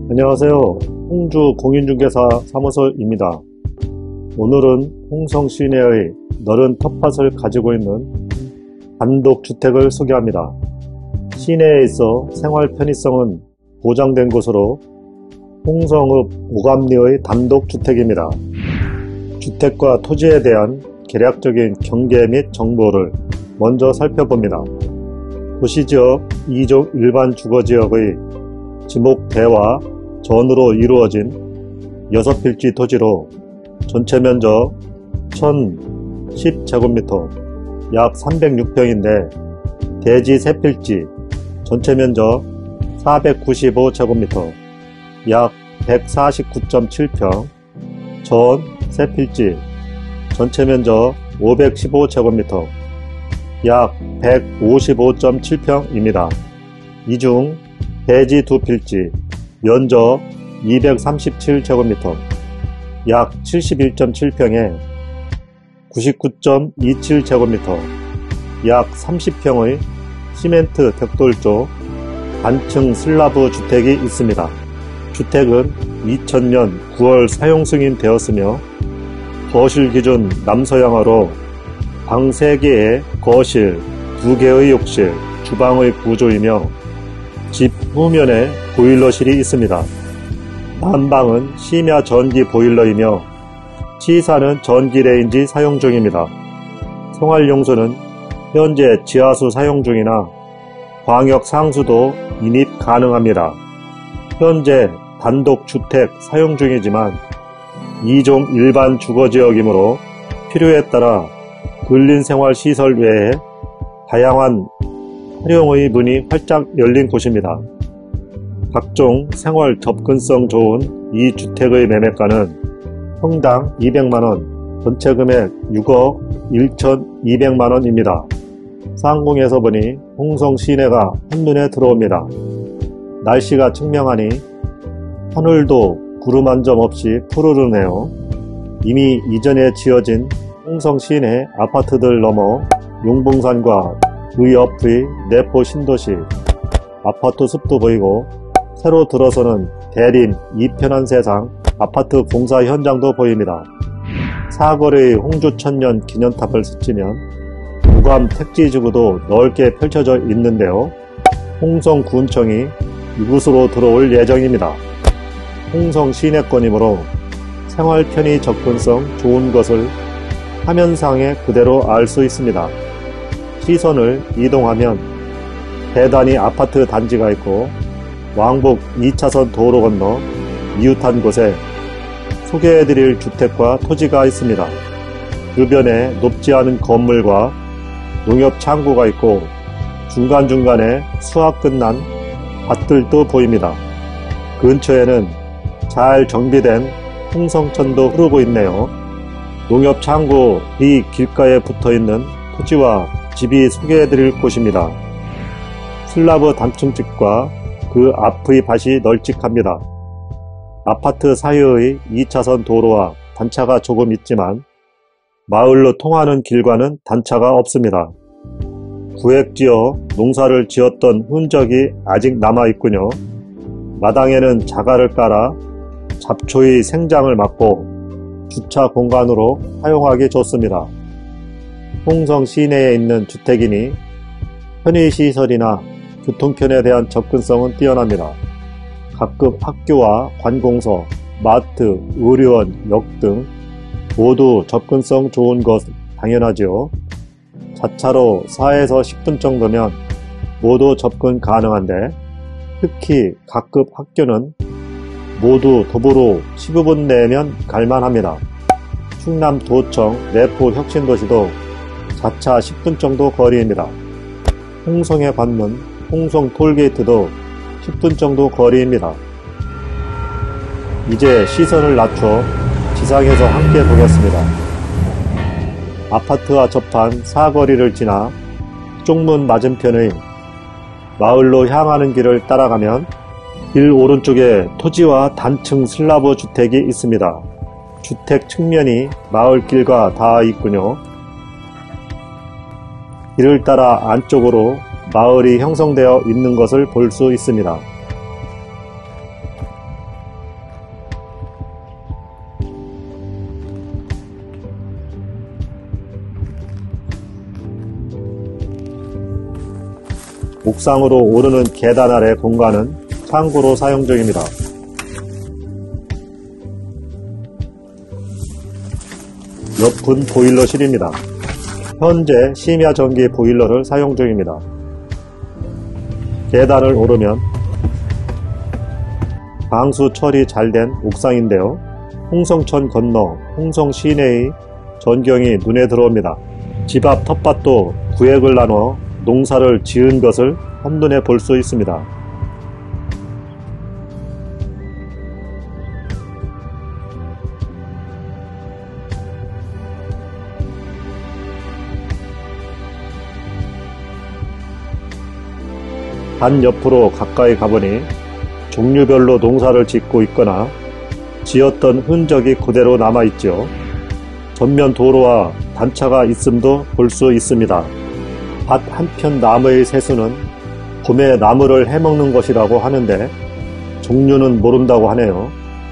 안녕하세요. 홍주 공인중개사 사무소입니다. 오늘은 홍성 시내의 넓은 텃밭을 가지고 있는 단독주택을 소개합니다. 시내에 있어 생활 편의성은 보장된 곳으로 홍성읍 오감리의 단독주택입니다. 주택과 토지에 대한 개략적인 경계 및 정보를 먼저 살펴봅니다. 도시지역 2종 일반 주거지역의 지목대와 전으로 이루어진 6필지 토지로 전체 면적 1010제곱미터 약 306평인데 대지 3필지 전체 면적 495제곱미터 약 149.7평, 전 3필지 전체 면적 515제곱미터 약 155.7평입니다. 이 중 대지 2필지 면적 237제곱미터 약 71.7평에 99.27제곱미터 약 30평의 시멘트 벽돌조 단층 슬라브 주택이 있습니다. 주택은 2000년 9월 사용 승인되었으며 거실 기준 남서향으로 방 3개에 거실, 2개의 욕실, 주방의 구조이며 집 후면에 보일러실이 있습니다. 난방은 심야 전기 보일러이며 치사는 전기 레인지 사용 중입니다. 생활용수는 현재 지하수 사용 중이나 광역 상수도 인입 가능합니다. 현재 단독주택 사용 중이지만 2종 일반 주거지역이므로 필요에 따라 근린생활시설 외에 다양한 활용의 문이 활짝 열린 곳입니다. 각종 생활 접근성 좋은 이 주택의 매매가는 평당 200만원, 전체 금액 6억 1,200만원입니다. 상공에서 보니 홍성 시내가 한눈에 들어옵니다. 날씨가 청명하니 하늘도 구름 한 점 없이 푸르르네요. 이미 이전에 지어진 홍성 시내 아파트들 넘어 용봉산과 그 옆의 내포 신도시 아파트 숲도 보이고 새로 들어서는 대림 이편한 세상 아파트 공사 현장도 보입니다. 사거리의 홍주천년 기념탑을 스치면 오감 택지지구도 넓게 펼쳐져 있는데요. 홍성군청이 이곳으로 들어올 예정입니다. 홍성 시내권이므로 생활 편의 접근성 좋은 것을 화면상에 그대로 알 수 있습니다. 시선을 이동하면 대단히 아파트 단지가 있고 왕복 2차선 도로 건너 이웃한 곳에 소개해드릴 주택과 토지가 있습니다. 주변에 높지 않은 건물과 농협 창고가 있고 중간중간에 수확 끝난 밭들도 보입니다. 근처에는 잘 정비된 홍성천도 흐르고 있네요. 농협 창고 이 길가에 붙어있는 토지와 집이 소개해드릴 곳입니다. 슬라브 단층집과 그 앞의 밭이 널찍합니다. 아파트 사이의 2차선 도로와 단차가 조금 있지만 마을로 통하는 길과는 단차가 없습니다. 구획지어 농사를 지었던 흔적이 아직 남아있군요. 마당에는 자갈을 깔아 잡초의 생장을 막고 주차 공간으로 사용하기 좋습니다. 홍성 시내에 있는 주택이니 편의시설이나 교통편에 대한 접근성은 뛰어납니다. 각급 학교와 관공서, 마트, 의료원, 역 등 모두 접근성 좋은 것 당연하지요. 자차로 4에서 10분 정도면 모두 접근 가능한데 특히 각급 학교는 모두 도보로 15분 내면 갈만합니다. 충남도청 내포혁신도시도 자차 10분 정도 거리입니다. 홍성에 관문 홍성 톨게이트도 10분 정도 거리입니다. 이제 시선을 낮춰 지상에서 함께 보겠습니다. 아파트와 접한 사거리를 지나 쪽문 맞은편의 마을로 향하는 길을 따라가면 길 오른쪽에 토지와 단층 슬라브 주택이 있습니다. 주택 측면이 마을길과 닿아 있군요. 이를 따라 안쪽으로 마을이 형성되어 있는 것을 볼 수 있습니다. 옥상으로 오르는 계단 아래 공간은 창고로 사용 중입니다. 옆은 보일러실입니다. 현재 심야 전기 보일러를 사용 중입니다. 계단을 오르면 방수 처리 잘 된 옥상인데요. 홍성천 건너 홍성 시내의 전경이 눈에 들어옵니다. 집 앞 텃밭도 구획을 나눠 농사를 지은 것을 한눈에 볼 수 있습니다. 단 옆으로 가까이 가보니 종류별로 농사를 짓고 있거나 지었던 흔적이 그대로 남아있죠. 전면 도로와 단차가 있음도 볼 수 있습니다. 밭 한편 나무의 새수는 봄에 나무를 해먹는 것이라고 하는데 종류는 모른다고 하네요.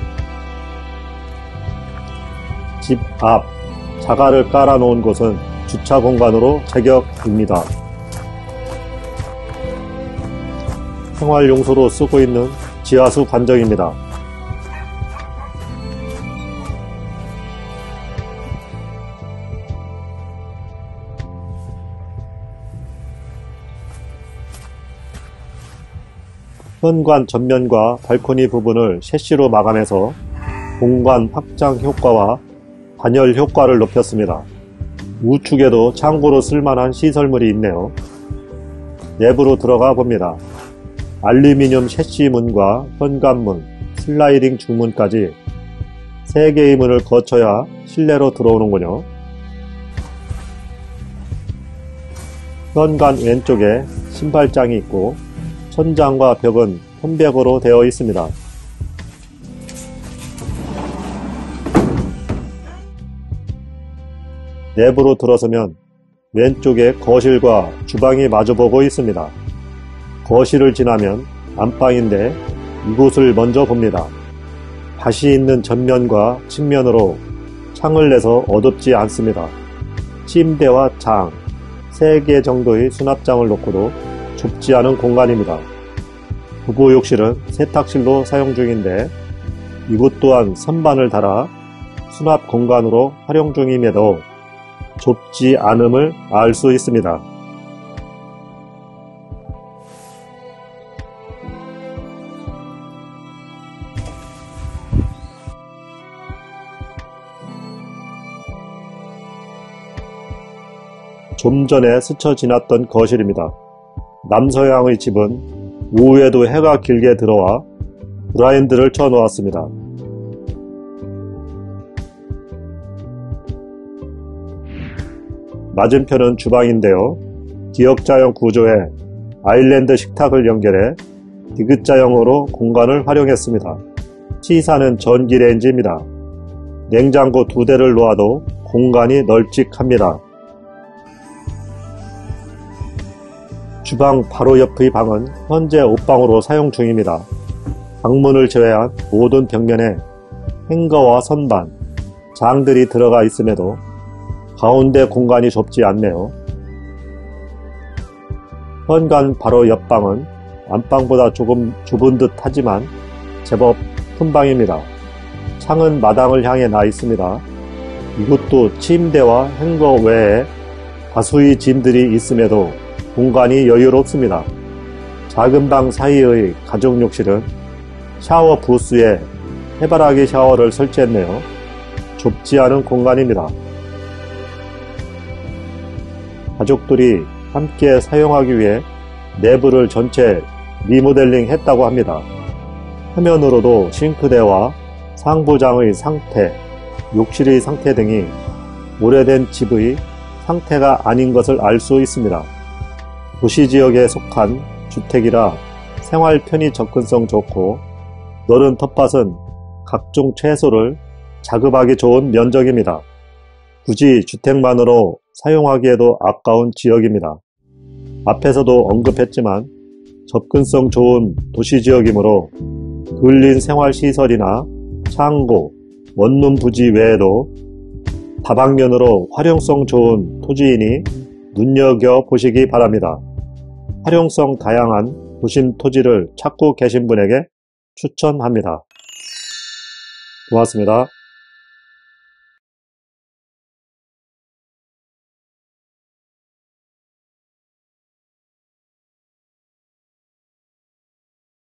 집 앞 자갈을 깔아 놓은 곳은 주차 공간으로 제격입니다. 생활용소로 쓰고 있는 지하수 관정입니다. 현관 전면과 발코니 부분을 셰시로 마감해서 공간 확장 효과와 단열 효과를 높였습니다. 우측에도 창고로 쓸만한 시설물이 있네요. 내부로 들어가 봅니다. 알루미늄 셰시 문과 현관문, 슬라이딩 중문까지 3개의 문을 거쳐야 실내로 들어오는군요. 현관 왼쪽에 신발장이 있고 천장과 벽은 편백으로 되어 있습니다. 내부로 들어서면 왼쪽에 거실과 주방이 마주보고 있습니다. 거실을 지나면 안방인데 이곳을 먼저 봅니다. 밭이 있는 전면과 측면으로 창을 내서 어둡지 않습니다. 침대와 장, 3개 정도의 수납장을 놓고도 좁지 않은 공간입니다. 부부 욕실은 세탁실로 사용 중인데 이곳 또한 선반을 달아 수납 공간으로 활용 중임에도 좁지 않음을 알 수 있습니다. 좀 전에 스쳐 지났던 거실입니다. 남서향의 집은 오후에도 해가 길게 들어와 블라인드를 쳐 놓았습니다. 맞은편은 주방인데요. 기역자형 구조에 아일랜드 식탁을 연결해 디귿자형으로 공간을 활용했습니다. 치사는 전기레인지입니다. 냉장고 2대를 놓아도 공간이 널찍합니다. 주방 바로 옆의 방은 현재 옷방으로 사용 중입니다. 방문을 제외한 모든 벽면에 행거와 선반, 장들이 들어가 있음에도 가운데 공간이 좁지 않네요. 현관 바로 옆방은 안방보다 조금 좁은 듯 하지만 제법 큰 방입니다. 창은 마당을 향해 나 있습니다. 이곳도 침대와 행거 외에 다수의 짐들이 있음에도 공간이 여유롭습니다. 작은 방 사이의 가족 욕실은 샤워 부스에 해바라기 샤워를 설치했네요. 좁지 않은 공간입니다. 가족들이 함께 사용하기 위해 내부를 전체 리모델링 했다고 합니다. 화면으로도 싱크대와 상부장의 상태, 욕실의 상태 등이 오래된 집의 상태가 아닌 것을 알 수 있습니다. 도시지역에 속한 주택이라 생활 편의 접근성 좋고 넓은 텃밭은 각종 채소를 자급하기 좋은 면적입니다. 굳이 주택만으로 사용하기에도 아까운 지역입니다. 앞에서도 언급했지만 접근성 좋은 도시지역이므로 근린 생활시설이나 창고, 원룸 부지 외에도 다방면으로 활용성 좋은 토지이니 눈여겨보시기 바랍니다. 활용성 다양한 도심 토지를 찾고 계신 분에게 추천합니다. 고맙습니다.